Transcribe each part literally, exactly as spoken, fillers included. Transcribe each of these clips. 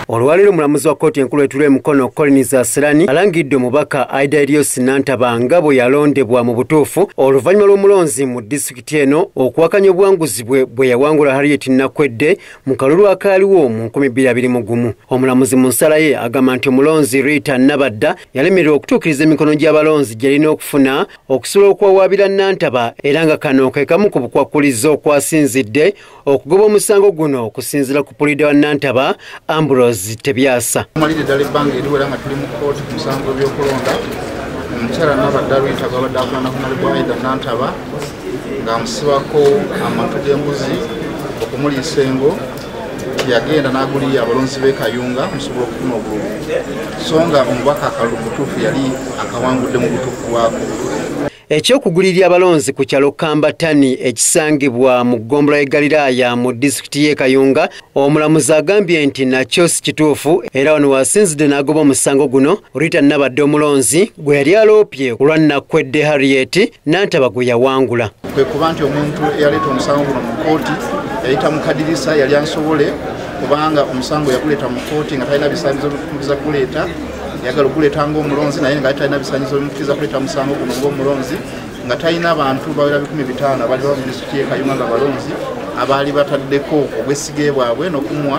Olwaliro omulamuzi wa kkooti enkulu etula emukono Collins Aserani alangidde omubaka Aidarios Nantaba nga bwe yalondebwa mu butuufu oluvannyuma lw'omulonzi mu disitulikiti eno okuwakanya obuwanguzi bwe bwe yawangula Harriet Nakwedde mu kalulu akaaliwo mu nkumi bbiri abiri mu gumu. Omulamuzi mu nsala ye agamba nti omulonzi Rita Nabadda yalemererwa okutuukiriza emikono gy'abalonzi gy'erina okufuna okusobola okuwawaabira Nantaba era nga kano ke kamu ku bukwakkulizo okwasinzidde okugoba omusango guno okusinziira ku pulida wa Nantaba Ambrose Tebyasa. Malire ddala ebbanga eriwera nga tuli mu kkooti ku musango gw'ebyokulonda omukyala Nabadda Rita gwabadde akulana ku mali gwa Aida Nantaba ng'amusibako amatu g'embuzi okumuliisa engo yagenda n'agulira abalonzi b'e Kayunga musobola okufuna obululu so nga omubaka akalulu mutuufu yali akawangudde mu butuufu bwako. Ekyokugulirya abalonzi ku kyalo Kambatani ekisangibwa mu ggombolola y'e Galiraaya mu disitulikiti y'e Kayunga omulamuzi agambye nti nakyo si kituufu era wano wasinzidde n'agoba omusango guno Rita Nabadde omulonzi gwe yali aloopye ku lwa Nakwedde Harriet Nantaba gwe yawangula. Kwe kuba nti omuntu eyaleeta omusango guno mu kkooti yayita mu kadirisa yali ansobole kubanga omusango yaguleeta mu kkooti nga talina bisaanyizo bimukkiza kuleeta yagala okuleeta ng'omulonzi naye nga talina bisaanyizo bimukkiza kuleeta musango guno ng'omulonzi nga talina abantu bawera bikumi bitaano abali ba disitulikiti y'e Kayunga nga balonzi abaali bataddeko obwesige bwabwe n'okumuwa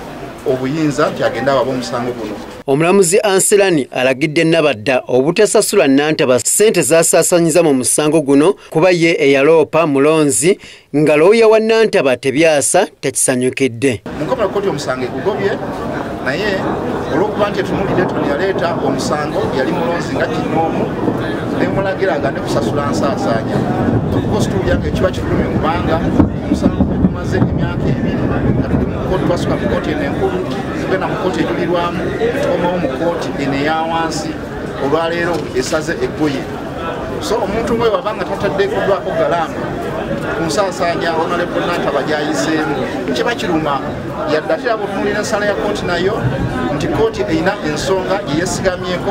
obuyinza nti agenda awaaba omusango guno. Omulamuzi Anselani alagidde Nabadda obutasasula Nantaba ssente zasaasanyiza mu musango guno kuba ye eyaloopa mulonzi nga looya wa Nantaba Tebyasa tekisanyukidde. Mu nkomerero kkooti omusango egugobye naye olw'okuba nti etunulidde toni yaleeta omusango yali mulonzi nga kinoomu nemulagira agande kusasula nsaasaanya okuba osituulyange kiba kikulu kubanga omusango gumaze emyaka ebiri nga tuli mu kkooti twasuka mu kkooti eno enkulu tugenda mu kkooti ejulirwamu tukomawo mu kkooti eno eya wansi olwaleero esaze eggoye so omuntu ngwe wabanga tataddekoddwako galamba ku nsaasaanya Honorable Nantaba gy'ayiseemu kiba kiruma yadde ate abo otunulira ensala ya kkooti nayo nti kkooti erina ensonga gye yeesigamyeko.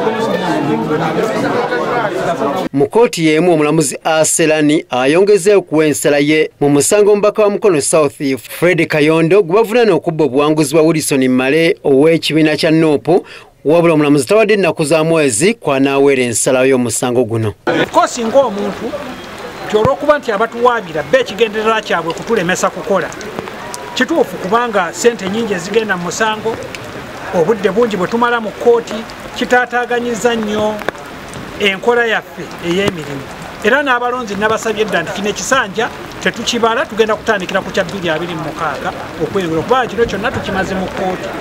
Mu kkooti y'emu omulamuzi Aserani ayongezeeyo okuwa ensala ye mu musango omubaka wa Mukono South Fred Kayondo gwe bavunaana okubba obuwanguzi bwa Wilson Male ow'ekibiina kya Nuupu wabula omulamuzi tawadde ennaku za mwezi kw'anaaweera ensala y'omusango guno. Ko singa omuntu olw'okuba nti abatuwaabira be ekigendererwa kyabwe kutulemesa kukola kituufu kubanga ssente nnyingi ezigenda mu musango obudde bungi bwe tumala mu kkooti kitaataaganyiza nnyo enkola yaffe ey'emirimu era n'abalonzi nabasabye edda nti kino ekisanja tetukibala tugenda kutandikira ku kya bbiri abiri mu mukaaga okweyola kubanga kino kyonna tukimaze mu kkooti.